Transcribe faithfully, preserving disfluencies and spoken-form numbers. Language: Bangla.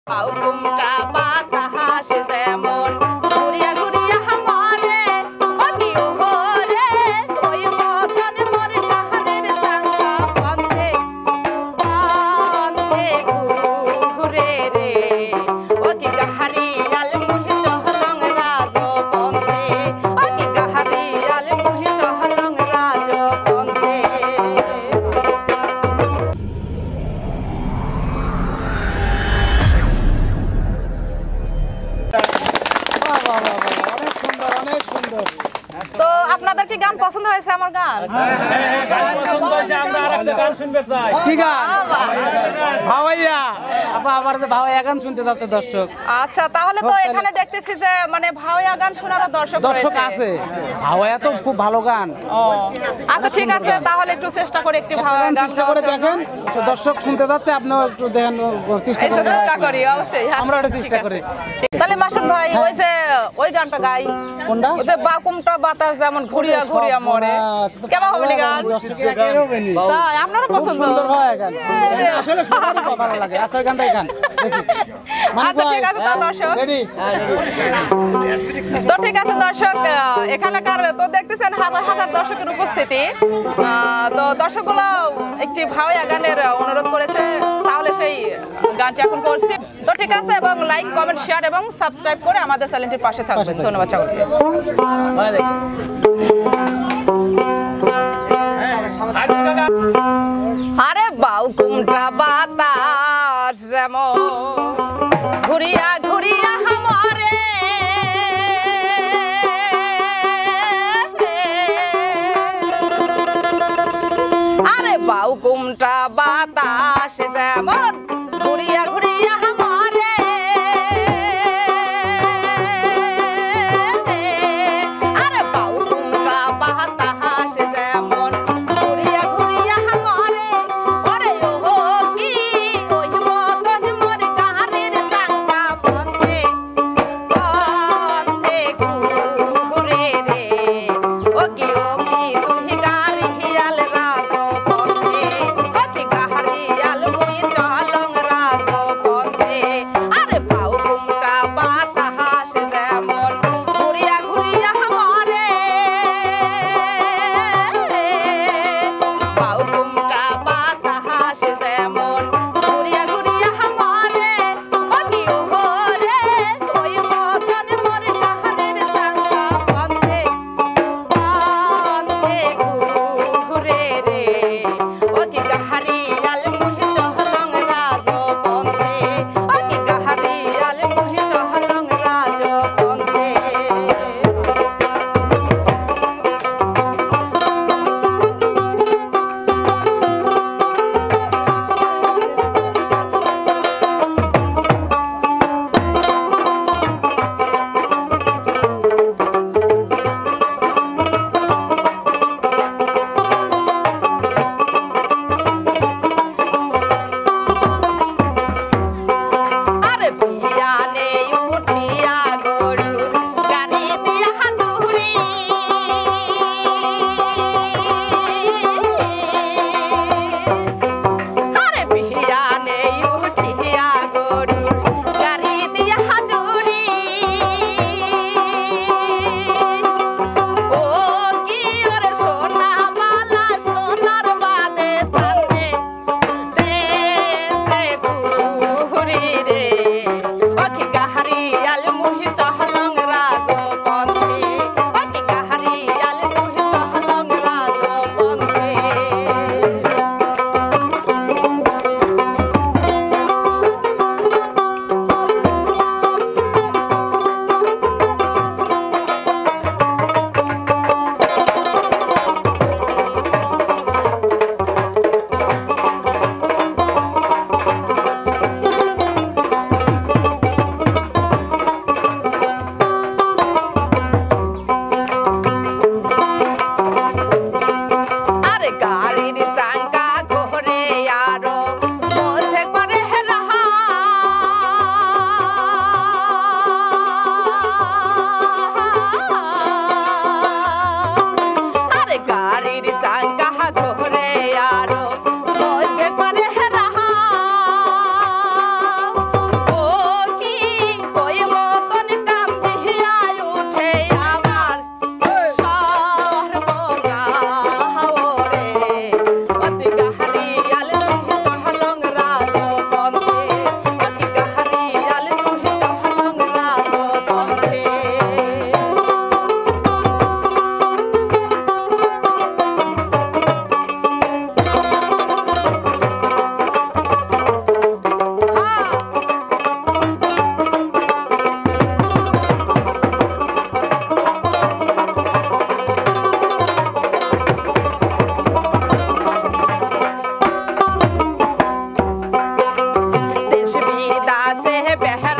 বাউকুমটা বাতাস যেমন ঘুরিয়া ঘুরিয়া হামারে অবিও হরে ওই মতন মোর কাহানের চাঙ্গা পথে পথে ঘুরে রে ও কি গাহারিয়াল মুহি চহলং রাজ পথে ও কি গাহারিয়াল মুহি চহলং রাজ পথে। তো আপনাদের কি গান পছন্দ হয়েছে? আমার গান কি গান? ভাওয়াইয়া। আপা আবার যে ভাওয়াইয়া গান শুনতে যাচ্ছে দর্শক। আচ্ছা, তাহলে তো এখানে দেখতেছি যে মানে ভাওয়াইয়া গান শোনারও দর্শক দর্শক রয়েছে। আছে। ভাওয়াইয়া তো খুব ভালো গান। ও আচ্ছা, ঠিক আছে, তাহলে একটু চেষ্টা করে একটু ভাওয়াইয়া গান চেষ্টা করে দেখেন। দর্শক শুনতে যাচ্ছে, আপনিও একটু দেখেন, চেষ্টা এসে করে চেষ্টা করি অবশ্যই। আচ্ছা, আমরা এটা ঠিক চেষ্টা আছে। করি। তাহলে মাসুদ ভাই ওই যে ওই গানটা গাই, কোনটা? ওই যে বাকুমটা বাতাস যেমন ঘুরিয়া ঘুরিয়া মরে, কেমন হবে নি গান? তাই আপনারও পছন্দ? সুন্দর ভাওয়াইয়া গান। আসলে সবারই ভালো লাগে। আচ্ছা গানটাই গান দেখি। আচ্ছা, ঠিক আছে, তো দর্শক রেডি? তো ঠিক আছে দর্শক, আহ, এখানকার তো দেখতেছেন হাজার হাজার দর্শকের উপস্থিতি। আহ, তো দর্শকগুলো একটি ভাওয়াইয়া গানের অনুরোধ করেছে, তাহলে সেই গানটি এখন করছি। তো ঠিক আছে, এবং লাইক কমেন্ট শেয়ার এবং সাবস্ক্রাইব করে আমাদের চ্যানেলটির পাশে থাকবেন। ধন্যবাদ সকলকে। আরে বাউকুমটা বাতাস যেমন ঘুরিয়া ঘুরিয়া হামারে আরে বাউকুমটা বাতাস যেমন ঘুরিয়া ঘুরিয়া হামারে আরে বাউকুমটা বাতাস যেমন ঘুরিয়া ঘুরিয়া হামারে ওরে ও কি ওই মতন মোর কাহারের চাঙ্গা হে বে হে